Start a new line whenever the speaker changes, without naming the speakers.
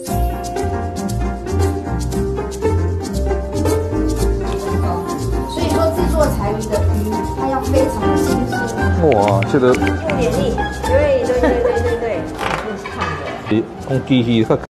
所以说制作柴鱼的鱼，它要非常的新鲜。
哇，这个
不黏腻，对，就是烫的。
用机器较